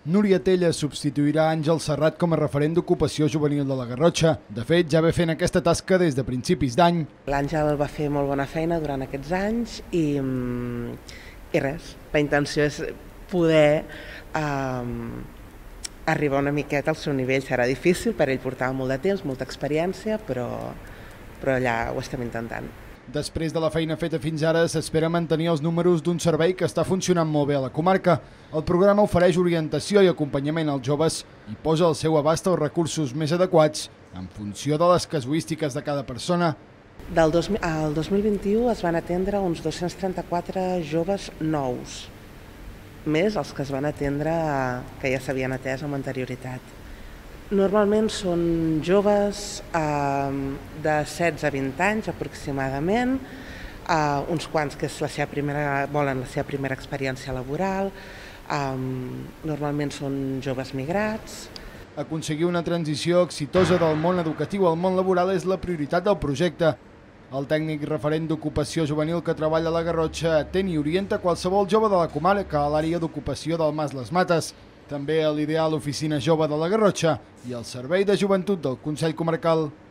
Núria Tella substituirà Àngel Serrat com a referent d'ocupació juvenil de la Garrotxa. De fet, ja ve fent aquesta tasca des de principis d'any. L'Àngel va fer molt bona feina durant aquests anys i res, la intenció és poder arribar una miqueta al seu nivell. Serà difícil, per ell portava molt de temps, molta experiència, però allà ho estem intentant. Després de la feina feta fins ara, s'espera mantenir els números d'un servei que està funcionant molt bé a la comarca. El programa ofereix orientació i acompanyament als joves i posa al seu abast els recursos més adequats en funció de les casuístiques de cada persona. Al 2021 es van atendre uns 234 joves nous, més els que es van atendre que ja s'havien atès amb anterioritat. Normalment són joves de 16 a 20 anys aproximadament, uns quants que volen la seva primera experiència laboral, normalment són joves migrats. Aconseguir una transició exitosa del món educatiu al món laboral és la prioritat del projecte. El tècnic referent d'ocupació juvenil que treballa a la Garrotxa atén i orienta qualsevol jove de la comarca a l'àrea d'ocupació del Mas Les Mates, també a l'ideal Oficina Jove de la Garrotxa i el Servei de Joventut del Consell Comarcal.